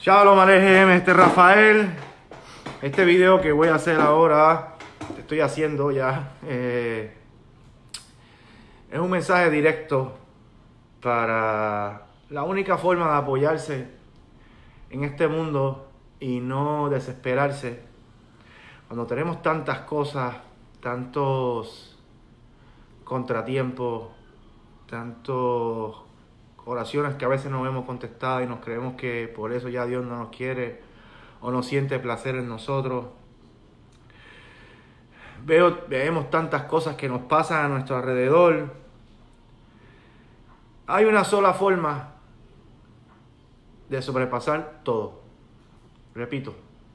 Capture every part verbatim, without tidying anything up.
Shalom Alejem, este es Rafael. Este video que voy a hacer ahora, que estoy haciendo ya, eh, es un mensaje directo para la única forma de apoyarse en este mundo y no desesperarse cuando tenemos tantas cosas, tantos contratiempos, tantos oraciones que a veces no vemos contestadas y nos creemos que por eso ya Dios no nos quiere o no siente placer en nosotros. Veo, vemos tantas cosas que nos pasan a nuestro alrededor. Hay una sola forma de sobrepasar todo. Repito,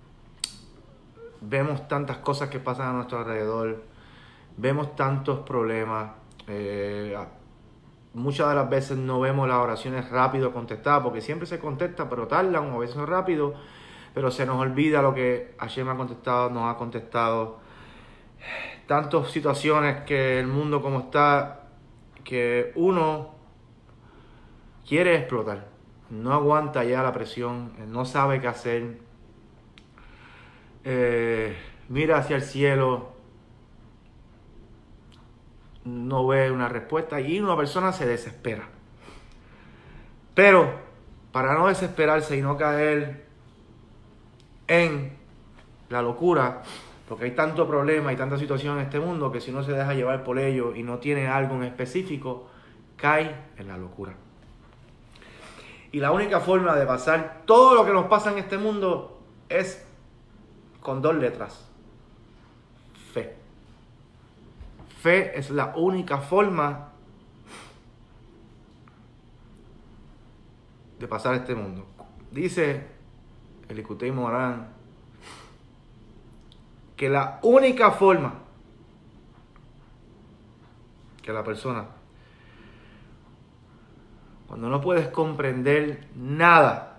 vemos tantas cosas que pasan a nuestro alrededor, vemos tantos problemas. Eh, muchas de las veces no vemos las oraciones rápido contestadas, porque siempre se contesta, pero tardan, o a veces rápido, pero se nos olvida lo que Hashem ha contestado, nos ha contestado. Tantas situaciones que el mundo como está, que uno quiere explotar, no aguanta ya la presión, no sabe qué hacer, eh, mira hacia el cielo, no ve una respuesta y una persona se desespera. Pero para no desesperarse y no caer en la locura, porque hay tanto problema y tanta situación en este mundo que si uno se deja llevar por ello y no tiene algo en específico, cae en la locura. Y la única forma de pasar todo lo que nos pasa en este mundo es con dos letras: fe. Fe es la única forma de pasar este mundo. Dice el Likutei Moharan que la única forma que la persona, cuando no puedes comprender nada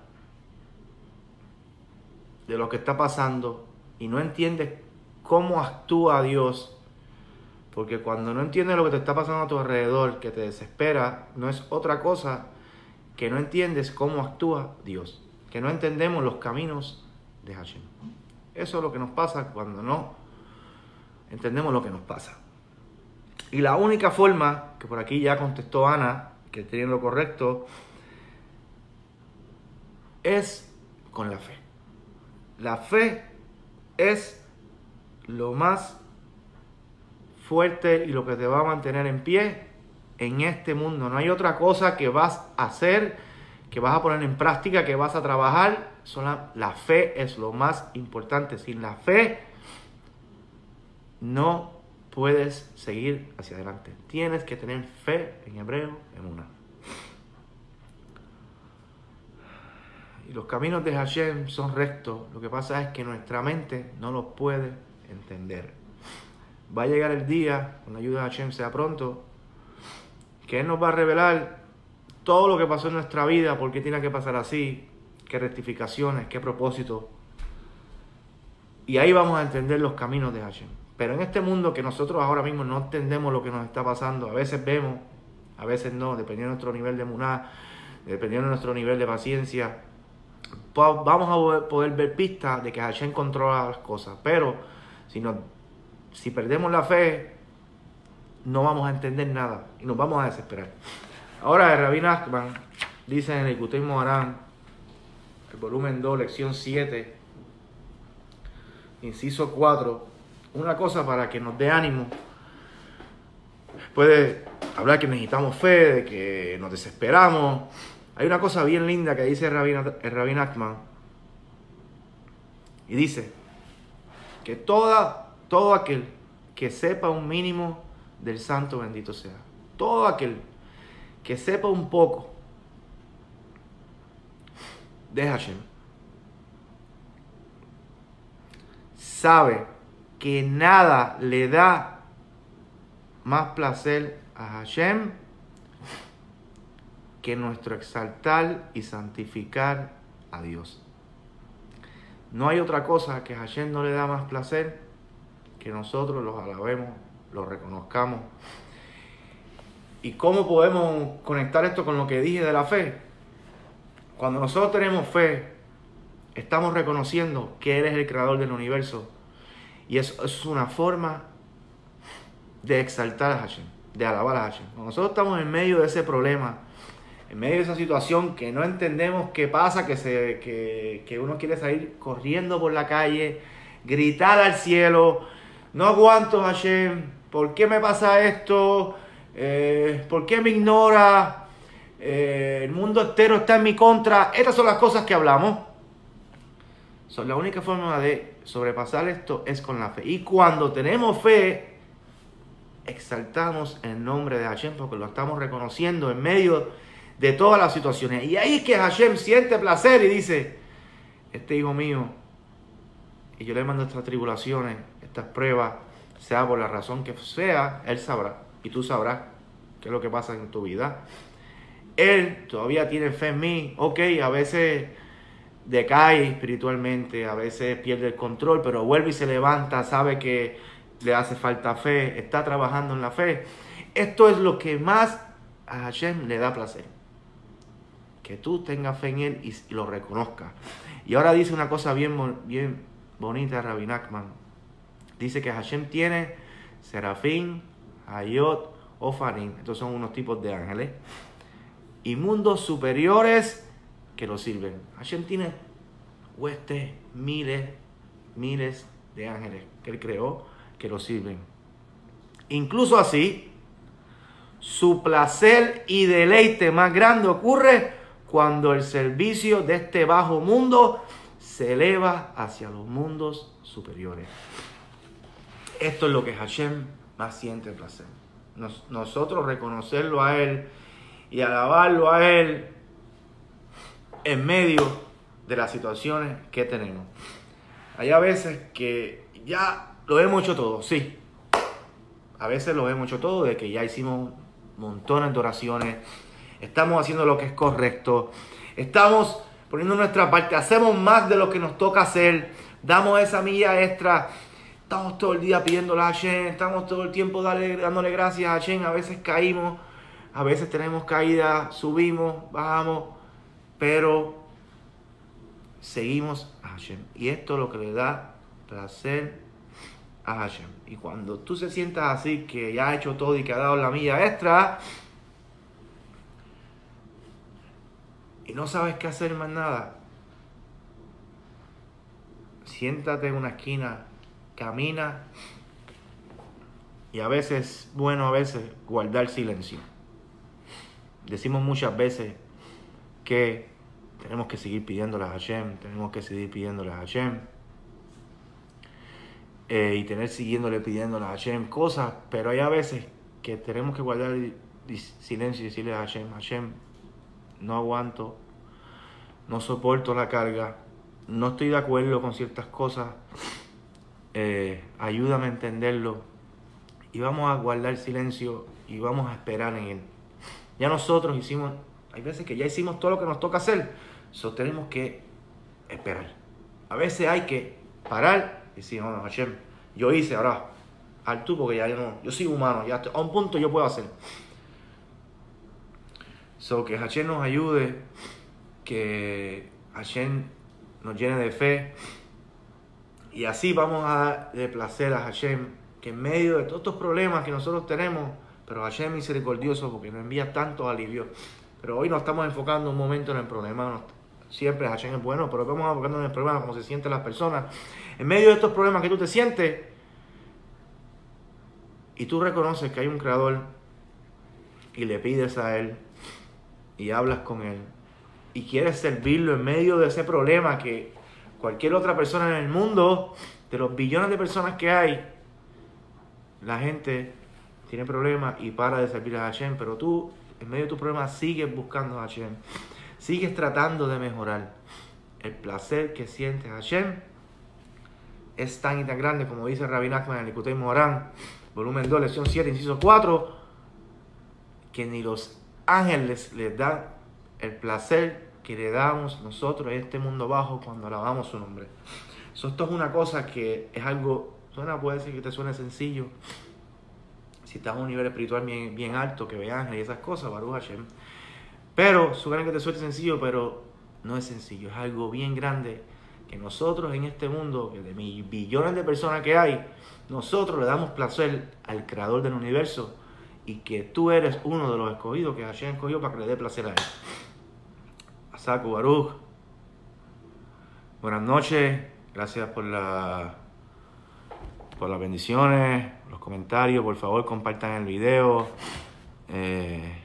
de lo que está pasando y no entiendes cómo actúa Dios, porque cuando no entiendes lo que te está pasando a tu alrededor, que te desespera, no es otra cosa que no entiendes cómo actúa Dios, que no entendemos los caminos de Hashem. Eso es lo que nos pasa cuando no entendemos lo que nos pasa. Y la única forma, que por aquí ya contestó Ana, que tiene lo correcto, es con la fe. La fe es lo más fuerte y lo que te va a mantener en pie en este mundo. No hay otra cosa que vas a hacer, que vas a poner en práctica, que vas a trabajar. Solo la fe es lo más importante. Sin la fe no puedes seguir hacia adelante. Tienes que tener fe, en hebreo, emuná. Y los caminos de Hashem son rectos. Lo que pasa es que nuestra mente no los puede entender. Va a llegar el día, con la ayuda de Hashem sea pronto, que Él nos va a revelar todo lo que pasó en nuestra vida, por qué tiene que pasar así, qué rectificaciones, qué propósito. Y ahí vamos a entender los caminos de Hashem. Pero en este mundo que nosotros ahora mismo no entendemos lo que nos está pasando, a veces vemos, a veces no, dependiendo de nuestro nivel de emuná, dependiendo de nuestro nivel de paciencia, vamos a poder ver pistas de que Hashem controla las cosas. Pero si nos Si perdemos la fe, no vamos a entender nada y nos vamos a desesperar. Ahora el Rabbi Nachman dice en el Likutei Moharan, el volumen dos, lección siete, inciso cuatro, una cosa para que nos dé ánimo. Puede hablar que necesitamos fe, de que nos desesperamos. Hay una cosa bien linda que dice el Rabbi, el Rabbi Nachman, y dice que toda Todo aquel que sepa un mínimo del santo bendito sea. Todo aquel que sepa un poco de Hashem sabe que nada le da más placer a Hashem que nuestro exaltar y santificar a Dios. No hay otra cosa que a Hashem no le da más placer que nosotros los alabemos, los reconozcamos. ¿Y cómo podemos conectar esto con lo que dije de la fe? Cuando nosotros tenemos fe, estamos reconociendo que Él es el creador del universo. Y eso, eso es una forma de exaltar a Hashem, de alabar a Hashem. Cuando nosotros estamos en medio de ese problema, en medio de esa situación que no entendemos qué pasa, que, se, que, que uno quiere salir corriendo por la calle, gritar al cielo, no aguanto Hashem, ¿por qué me pasa esto? Eh, ¿Por qué me ignora? Eh, el mundo entero está en mi contra. Estas son las cosas que hablamos. So, la única forma de sobrepasar esto es con la fe. Y cuando tenemos fe, exaltamos el nombre de Hashem porque lo estamos reconociendo en medio de todas las situaciones. Y ahí es que Hashem siente placer y dice, este hijo mío, y yo le mando estas tribulaciones, estas pruebas, sea por la razón que sea, Él sabrá. Y tú sabrás qué es lo que pasa en tu vida. Él todavía tiene fe en mí. Ok, a veces decae espiritualmente, a veces pierde el control, pero vuelve y se levanta, sabe que le hace falta fe, está trabajando en la fe. Esto es lo que más a Hashem le da placer. Que tú tengas fe en Él y, y lo reconozcas. Y ahora dice una cosa bien, bien bonita Rabbi Nachman. Dice que Hashem tiene serafín, hayot, ofanim. Estos son unos tipos de ángeles. Y mundos superiores que lo sirven. Hashem tiene huestes, miles, miles de ángeles que Él creó que lo sirven. Incluso así, su placer y deleite más grande ocurre cuando el servicio de este bajo mundo se eleva hacia los mundos superiores. Esto es lo que Hashem más siente placer. Nos, nosotros reconocerlo a Él y alabarlo a Él en medio de las situaciones que tenemos. Hay a veces que ya lo hemos hecho todo, sí. A veces lo hemos hecho todo, de que ya hicimos montones de oraciones, estamos haciendo lo que es correcto, estamos poniendo nuestra parte, hacemos más de lo que nos toca hacer, damos esa milla extra, estamos todo el día pidiéndole a Hashem, estamos todo el tiempo dale, dándole gracias a Hashem, a veces caímos, a veces tenemos caídas, subimos, bajamos, pero seguimos a Hashem. Y esto es lo que le da placer a Hashem. Y cuando tú se sientas así, que ya ha hecho todo y que ha dado la milla extra, y no sabes qué hacer más nada, siéntate en una esquina, camina, y a veces, bueno, a veces guardar silencio. Decimos muchas veces que tenemos que seguir pidiéndole a Hashem, tenemos que seguir pidiéndole a Hashem, eh, y tener siguiéndole pidiéndole a Hashem cosas, pero hay a veces que tenemos que guardar silencio y decirle a Hashem, Hashem, no aguanto, no soporto la carga, no estoy de acuerdo con ciertas cosas, eh, ayúdame a entenderlo, y vamos a guardar silencio y vamos a esperar en Él. Ya nosotros hicimos, hay veces que ya hicimos todo lo que nos toca hacer, so tenemos que esperar. A veces hay que parar y decir, no, no, Hashem, yo hice, ahora, al tú, porque ya yo no, yo soy humano, ya a un punto yo puedo hacer. So, que Hashem nos ayude, que Hashem nos llene de fe, y así vamos a darle placer a Hashem, que en medio de todos estos problemas que nosotros tenemos, pero Hashem es misericordioso porque nos envía tantos alivios. Pero hoy nos estamos enfocando un momento en el problema. Siempre Hashem es bueno, pero vamos enfocando en el problema, cómo se sienten las personas. En medio de estos problemas que tú te sientes, y tú reconoces que hay un creador, y le pides a Él, y hablas con Él, y quieres servirlo en medio de ese problema que cualquier otra persona en el mundo, de los billones de personas que hay, la gente tiene problemas y para de servir a Hashem, pero tú, en medio de tu problema, sigues buscando a Hashem, sigues tratando de mejorar. El placer que sientes a Hashem es tan y tan grande, como dice Rabbi Nachman en el Likutei Moharan, volumen dos, lección siete, inciso cuatro, que ni los ángeles les dan el placer que le damos nosotros en este mundo bajo cuando alabamos su nombre. So, esto es una cosa que es algo, suena, puede ser que te suene sencillo, si estás a un nivel espiritual bien, bien alto, que ve ángeles y esas cosas, Baruch Hashem. Pero, suena que te suene sencillo, pero no es sencillo. Es algo bien grande que nosotros en este mundo, que de billones de personas que hay, nosotros le damos placer al creador del universo y que tú eres uno de los escogidos que Hashem escogió para que le dé placer a él. Asaku Baruch, buenas noches, gracias por la por las bendiciones, los comentarios, por favor compartan el video. Eh,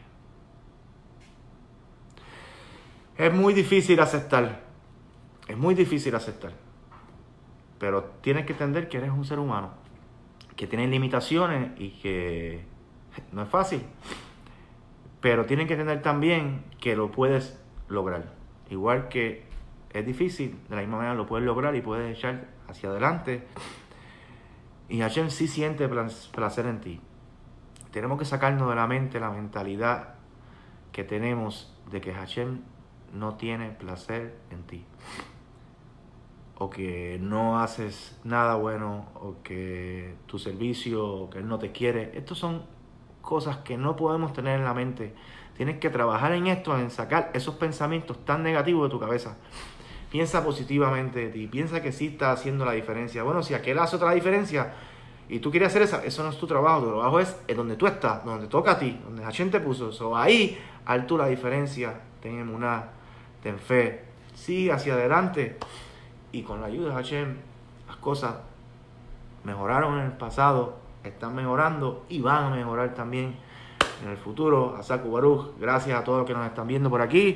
es muy difícil aceptar, es muy difícil aceptar, pero tienes que entender que eres un ser humano, que tiene limitaciones y que no es fácil, pero tienes que entender también que lo puedes lograr, igual que es difícil, de la misma manera lo puedes lograr y puedes echar hacia adelante. Y Hashem sí siente placer en ti. Tenemos que sacarnos de la mente la mentalidad que tenemos de que Hashem no tiene placer en ti. O que no haces nada bueno, o que tu servicio, o que Él no te quiere. Estas son cosas que no podemos tener en la mente. Tienes que trabajar en esto, en sacar esos pensamientos tan negativos de tu cabeza. Piensa positivamente de ti, piensa que sí está haciendo la diferencia. Bueno, si aquel hace otra diferencia y tú quieres hacer esa, eso no es tu trabajo. Tu trabajo es en donde tú estás, donde te toca a ti, donde Hashem te puso. So, ahí, haz tú la diferencia. Ten emuná, ten fe, sigue hacia adelante. Y con la ayuda de Hashem, las cosas mejoraron en el pasado, están mejorando y van a mejorar también en el futuro. Asaku Baruch, gracias a todos los que nos están viendo por aquí.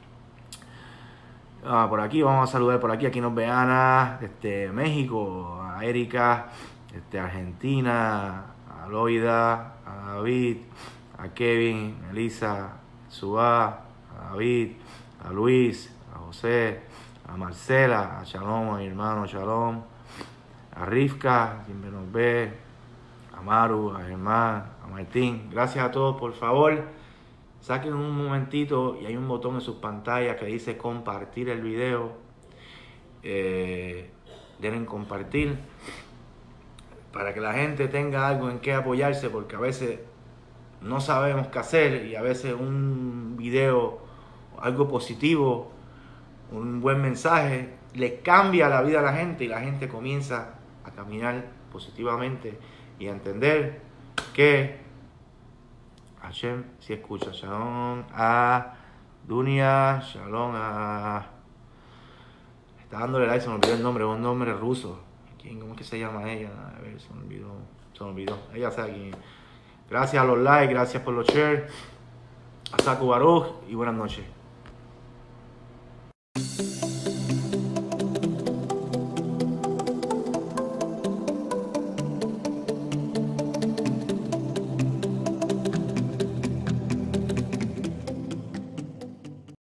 Ah, por aquí, vamos a saludar por aquí, aquí nos ve Ana, desde México, a Erika, desde Argentina, a Loida, a David, a Kevin, a Elisa, a Subá, a David, a Luis, a José, a Marcela, a Shalom, a mi hermano Shalom, a Rivka, quien nos ve, a Maru, a Germán, a Martín. Gracias a todos, por favor. Saquen un momentito y hay un botón en sus pantallas que dice compartir el video. Eh, deben compartir para que la gente tenga algo en qué apoyarse, porque a veces no sabemos qué hacer y a veces un video, algo positivo, un buen mensaje, le cambia la vida a la gente y la gente comienza a caminar positivamente y a entender que Hashem si escucha. Shalom a Dunia, shalom a... Está dándole like, se me olvidó el nombre, es un nombre ruso. ¿Quién, ¿Cómo es que se llama ella? A ver, se me olvidó, se me olvidó. Ella sabe quién. Gracias a los likes, gracias por los shares. Asaku Baruch y buenas noches.